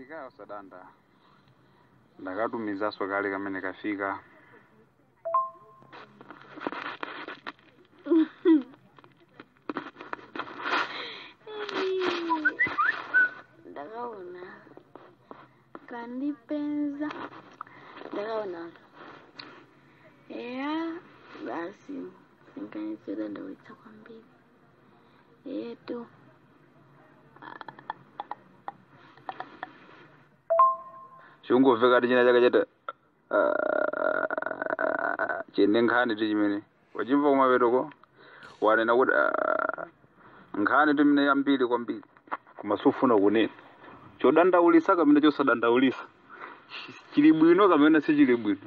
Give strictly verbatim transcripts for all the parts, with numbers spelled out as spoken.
Ndafika usadanda. Ndakatumiza swakali kamene kafika. Ndakaona. Kandipenza. Ndakaona. Yeah, basi. Sinkanitsela ndawitsa kwambiri. Yetu. Shungu veka tijina chaka chete. Chende nkhani tijimene. Wachimva kumapetoko. Wanena kuti nkhani timene yambiri kwambiri. Kumasufuna kunena. Chodandaulisa kamene chosadandaulisa. Chili bwino kamene si chili bwino.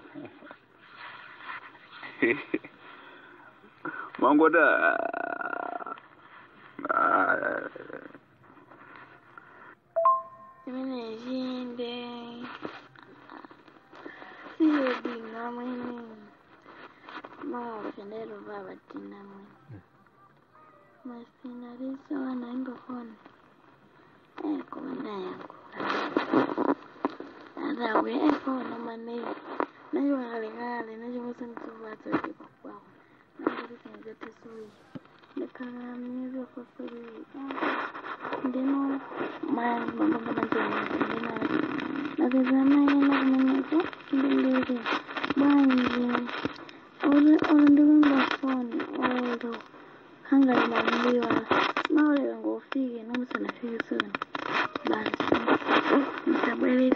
Mangota Mene jinde siyo dina mwene ma ofendero baba tina mwene masina riso wanaimba phone eh komanda yangu adawe eh phone mane nayo ngale ngale nayo musantubatso kipakwa nangiri senze sui nekana mizo kosori ndeno ma mama banjani ndeno nazezana yana kumenyeko ndendeze banje ole ole ndumba phone oldo hanga mambiwa naole ngofike namusana fike soon basi mtabwele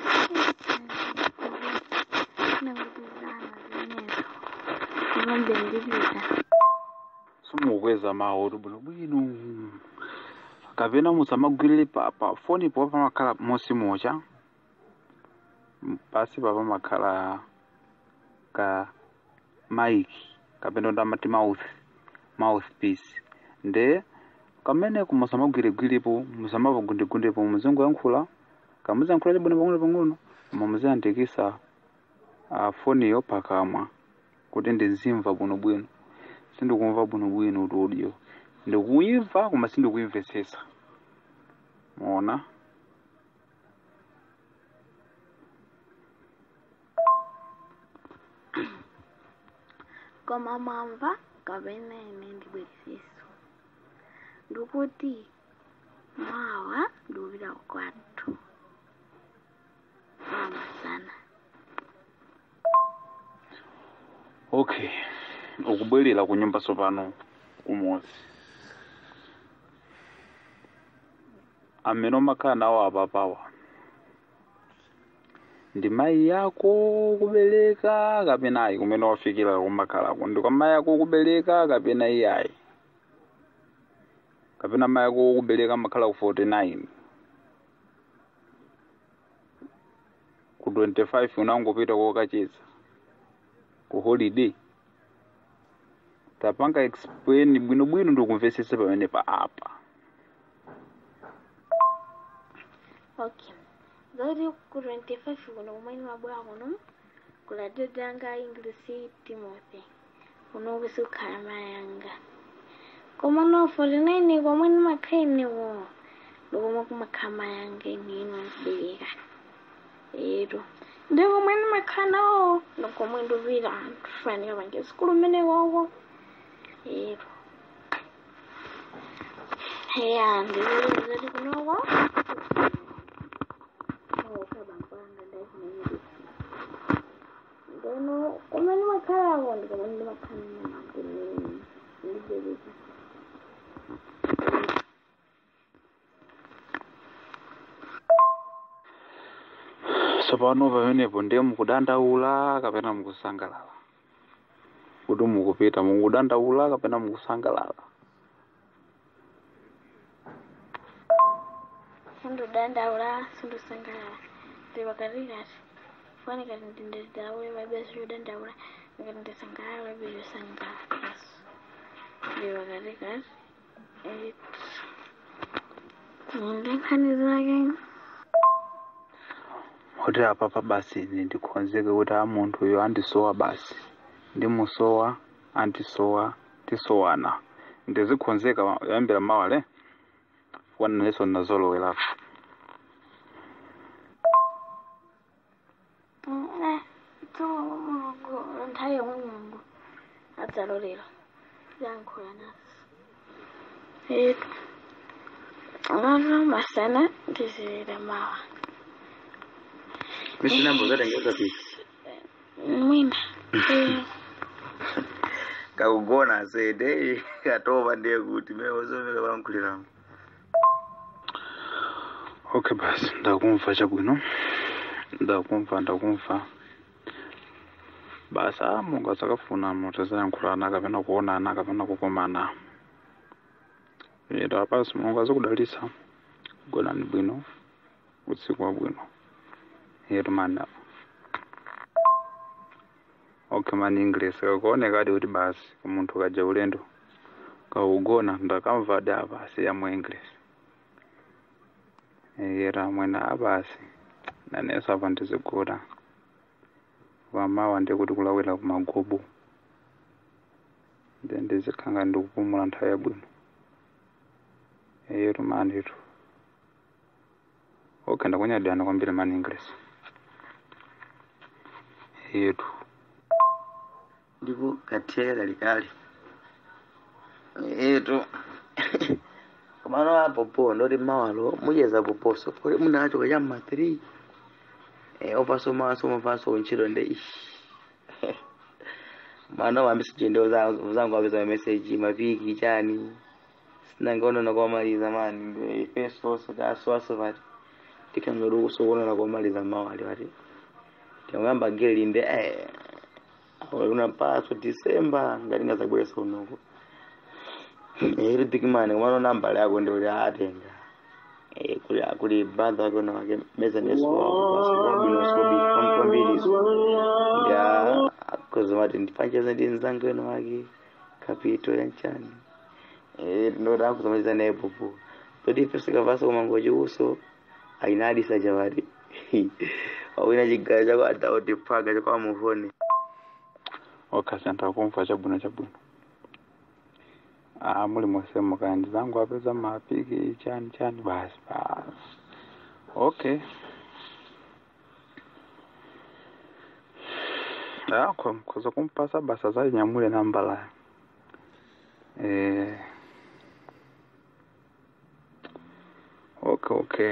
na ngudizana zinyezo ngombe ndibita sumukweza mawu buno bwino kapena musamagwirire pa pa phone po pamakhala mosi mocha pasi pa pamakhala ka mic kapena ndamati mouth mouthpiece nde kamene kumasamagwiregwirepo musamavagundegundepo muzungu yankhula kamuzankhula chabwino pang'ono pang'ono mumuziyandikisa phone yo pakamwa kuti ndizimva bwino bwino sindikumva bwino bwino kuti audio ndikuimva koma sindikuimvesesa muona koma mamva kapena ine ndibweresiso ndukuti mawa nduvira kwathu mama sana okay ukubwerera kunyumba sopano kumozi amene umakhala nawo apapawa ndi mayi yako kubereka kapena ayi kumene wafikira kumakhalako ndi kwa mayi yako kubereka kapena iyayi kapena mayi yako kubereka makhala ku forty-nine ku twenty-five unangopita kokacheza ku holiday tapanga explain bwino bwino ndikumvesese pamene pa apa okay zori ku twenty-five kuno kumene mabwa kuno kula dedanga English Timothy kuno kusukhala mayanga koma no forty-nine komwe makhene wo ndikoma kumakhama yanga nino mbeka ero ndiko mwene makhana wo ndikomwe nduvira tufani abanje sikulu mene wowo ero heya ndivyo zoti kunowo Dono, como no me caga, bueno, como no me caga, sopano pamenepo ndiye mukudandaula kapena mukusangalala kuti mukupita mukudandaula kapena mukusangalala Sundu dandaula, sundu sangalala ndiba karigati fani kati ndindaula mabesi dandaula ngati ndisangala biyo sangala ndiba karigati it ndinkhani zake kuti apa basi ndikonzeke kuti amuntu uyo andisowa basi ndimusowa antisowa tisowana ndizikonzeka yambira mawale wana neso nazolowelapo tuma mulungu nthawi yomwe mulungu adzalolera yankhula naso. Etu ngano masana ndizilira mawa. Misi nambo zatengeza pisa. Mwina. Kakugona sede katova ndiye kuti mewozomeka vankuliramu. Okay basi ndakumva chabwino. Ndakumva ndakumva. Basi ah Mungu asakafuna mutazayankhulana kapena kuonana kapena kukomana. Eda basi Mungu azakudalisa. Gonani bwino. Usiku wa bwino. Yetu mana. Okay man English kakuoneka adi kuti basi umuntu kaja ulendo kaugona ndakamva da basi ya mu English. Yera mwena abasi nanesa vantu zigura vamawa ndekuti kulawira kumagobo then ndizikanga ndikupumula nthawi yabwino. Yetu man yetu. Okay ndakunyadana kwambiri man English. Yetu Ndipo kathera likali. Eto. Kamano hapo po ndori mawalo mujeza poposo. Kole munacho kajama three. Eh opaso maso mafaso nchiro nde ish. Mano wa message ndo zangu zangu abeza message maviki chani. Sina ngono na kwa mali zamani peso so da swaso vati. Tikanguru so ngono na kwa mali zamani vati. Tiangamba geli nde eh una paso December ngalinga zabwesa unoko. Eh big man wano namba yako ndio ya atenga. Eh kuli kuli brother wako na wake meza neso kwa bino sobi kwambili. Ya kozo mati ndifanje za ndinzangu na wake kapito ya nchani. Eh ndo da kuzamaliza naye popo. Todi pesa kavasa kwa mangoje uso ainadi sajawadi. Awina jigaja kwa atauti paga kwa muhoni. Okay santa kumva chabwino chabwino. Ah muli mwasema kandi zangu apeza mapiki chani chani basi basi. Okay. Ah kwa kuza kumpasa basa za nyamule nambala. Eh Okay okay.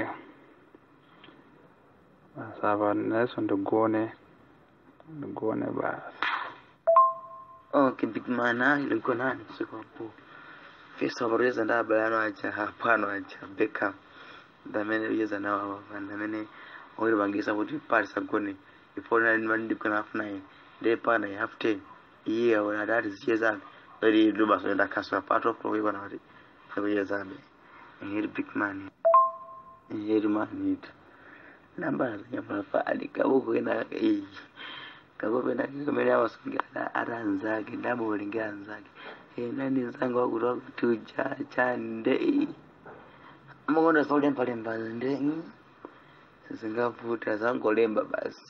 Sava neso ndogone ndogone basi. Okay big man ah ilikuwa nani siku hapo. First of all yeza ndaba yano acha hapano acha Beckham. Ndamene yeza na wa ndamene ori bangisa kuti parisa gone. Ifona ni mandi kuna half nine. Day pana ya half ten. Iye wana dati ziyeza. Ori luba so nda kaswa part of pro iko na wati. Sabo yeza be. Ngiri big man. Ngiri man it. Namba nyama fa alikabuko ina eh. Kagobe na kamera yawasungira aranzake ndabo linganzake. Eh nani nzangu wakutoka tuja chande. Mongona sole mpale mbande. Singafuta zangu lemba basi.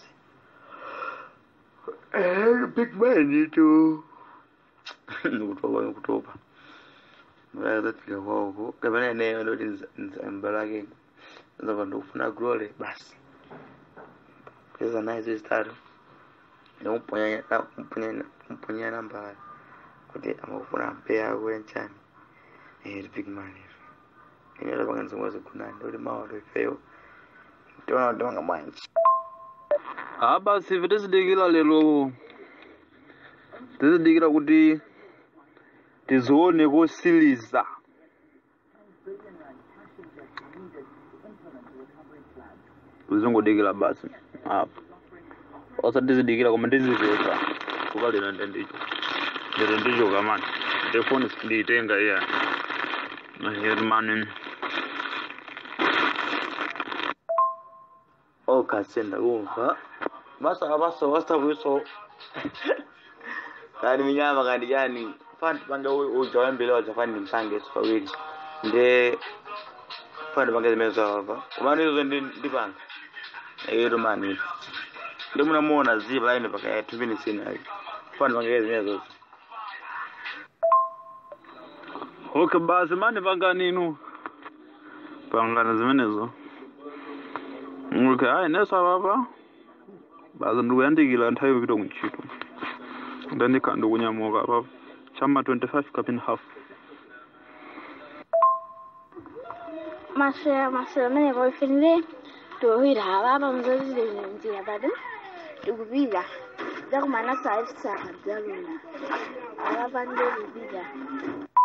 Eh big man itu. Nukutoka kutoka. Mwaza tika wao. Kabana naye ndo nzambalake. Nzako ndo kufuna grole basi. Pesa nice start. Não põe não põe não põe namba kuti amafuna mpea wenchani eh big man ine la banga nzongoza kuna ndo mawa ndo feyo ndo ndo ngamanchi Ah basi vitezidikira lelo tezidikira kuti tizoone kosiliza uzongodikira basi hapo osa tizidikira koma tizizota kukalira ndendicho ndero ndicho kamani telefoni nditenga iya herman okasenda kumva basa basa basa buso kani minyama kandi yani fanti panga uja mbele wacha fani mpange sifawili nde fani panga zimezo hapa kumani hizo ndipanga ero mani ndio mnamuona ziba line paka two minutes ina fani panga zimezo. Okay basi mani panga ninu panga zimenezo. Okay, hai nesa baba. baza ndikuyandikira nthawi yopita kuntchito ndandikha ndikunyamuka apapo chamma twenty-five kapena half maswera maswera amene poifinire tohwira hapapa muzazile njira pati tikupita zakumana saa saba dzalula hapapa ndikupita